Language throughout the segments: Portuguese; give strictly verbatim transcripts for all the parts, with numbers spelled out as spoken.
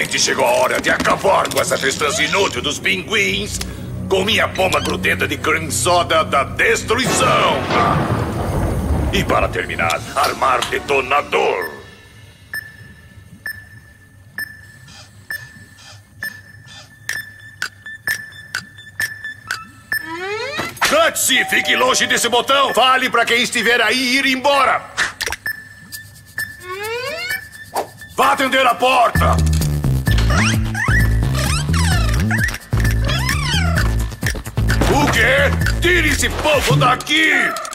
Finalmente chegou a hora de acabar com essa distância inútil dos pinguins com minha bomba grudenta de cream soda da destruição. E para terminar, armar detonador. Clutzy, fique longe desse botão. Fale para quem estiver aí ir embora. Vá atender a porta. O quê? Tire esse povo daqui!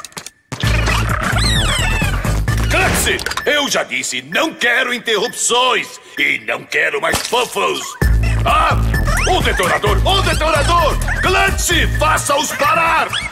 Clutzy, eu já disse, não quero interrupções. E não quero mais fofos. Ah! O detonador! O detonador! Clutzy, faça-os parar!